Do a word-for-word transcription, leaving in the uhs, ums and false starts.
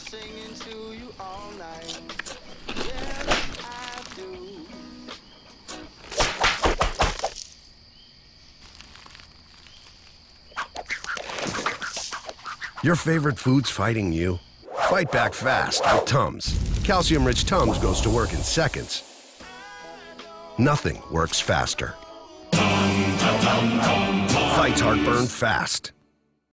singing to you all night. Yes, I do. Your favorite food's fighting you? Fight back fast with TUMS. Calcium-rich TUMS goes to work in seconds. Nothing works faster. Fights heartburn fast.